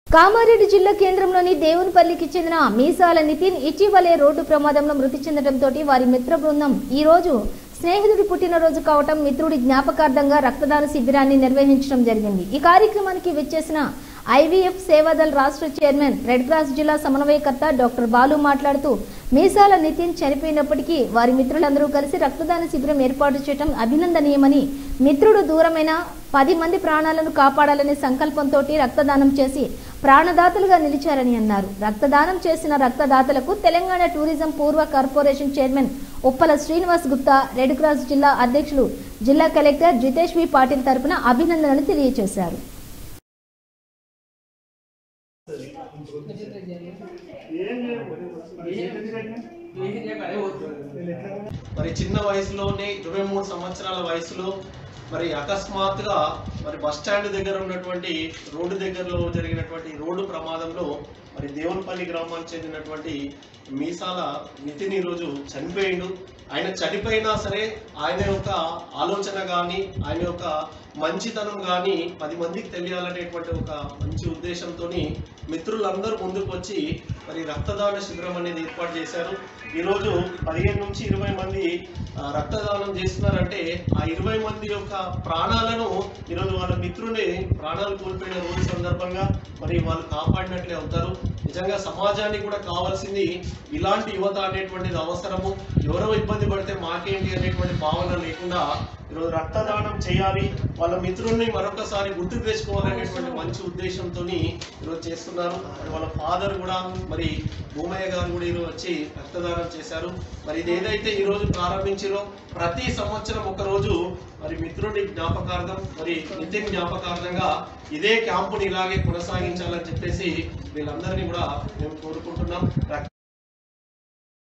కామారెడ్డి జిల్లా కేంద్రంలోని దేవునిపల్లికి చెందిన మీసాల నితిన్ ఇటీవలే రోడ్డు ప్రమాదంలో మృతి చెందడంతో వారి మిత్ర బృందం ఈ రోజు స్నేహితుడి పుట్టినరోజు కావటం మిత్రుడి జ్ఞాపకార్థంగా రక్తదాన శిబిరాన్ని నిర్వహించడం జరిగింది। ఈ కార్యక్రమానికి విచ్చేసిన ఐవీఎఫ్ సేవాదల్ రాష్ట్ర చైర్మన్ రెడ్ క్రాస్ జిల్లా సమన్వయకర్త డాక్టర్ బాలు మాట్లాడుతూ మీసాల నితిన్ చనిపోయినప్పటికీ వారి మిత్రులందరూ కలిసి రక్తదాన శిబిరం ఏర్పాటు చేయడం అభినందనీయమని, మిత్రుడు దూరమైన 10 మంది ప్రాణాలను కాపాడాలనే సంకల్పంతో రక్తదానం చేసి ప్రాణదాతలుగా నిలిచారని అన్నారు। రక్తదానం చేసిన రక్తదాతలకు తెలంగాణ టూరిజం పూర్వ corporation chairman Uppala Srinivas Gupta, red cross జిల్లా అధ్యక్షులు జిల్లా కలెక్టర్ జితేష్ వి పాటిల్ తరపున అభినందనలు తెలియజేశారు। మరి చిన్న వయసులోనే 23 సంవత్సరాల వయసులో మరి అకస్మాత్తుగా మరి బస్ స్టాండ్ దగ్గర ఉన్నటువంటి రోడ్డు దగ్గరలో జరిగినటువంటి రోడ్డు ప్రమాదంలో మరి దేవునిపల్లి గ్రామానికి చెందినటువంటి మీసాల నితిన్ ఈరోజు చనిపోయిండు। ఆయన చనిపోయినా సరే ఆయన యొక్క ఆలోచన కానీ ఆయన యొక్క మంచితనం కానీ 10 మందికి తెలియాలనేటువంటి ఒక మంచి ఉద్దేశంతో మిత్రులందరూ ముందుకు వచ్చి మరి రక్తదాన శిబిరం అనేది ఏర్పాటు చేశారు। ఈరోజు 15 నుంచి 20 మంది రక్తదానం చేస్తున్నారంటే ఆ 20 మంది యొక్క ప్రాణాలను ఈరోజు వాళ్ళ మిత్రుని ప్రాణాలు కోల్పోయిన రోజు సందర్భంగా మరి వాళ్ళు కాపాడినట్లే అవుతారు। నిజంగా సమాజానికి కూడా కావాల్సింది ఇలాంటి యువత అనేటువంటిది అవసరము। ఎవరో ఇబ్బంది పడితే మాకేంటి అనేటువంటి భావన లేకుండా ఈరోజు రక్తదానం చేయాలి, వాళ్ళ మిత్రుల్ని మరొకసారి గుర్తు తెచ్చుకోవాలనేటువంటి మంచి ఉద్దేశంతో ఈరోజు చేస్తున్నారు। మరి వాళ్ళ ఫాదర్ కూడా మరి భూమయ్య గారు కూడా ఈరోజు వచ్చి రక్తదానం చేశారు। మరి ఇది ఏదైతే ఈరోజు ప్రారంభించారో ప్రతి సంవత్సరం ఒకరోజు మరి మిత్రుడి జ్ఞాపకార్థం మరి నితిన్ జ్ఞాపకార్థంగా ఇదే క్యాంపుని ఇలాగే కొనసాగించాలని చెప్పేసి వీళ్ళందరినీ కూడా మేము కోరుకుంటున్నాం।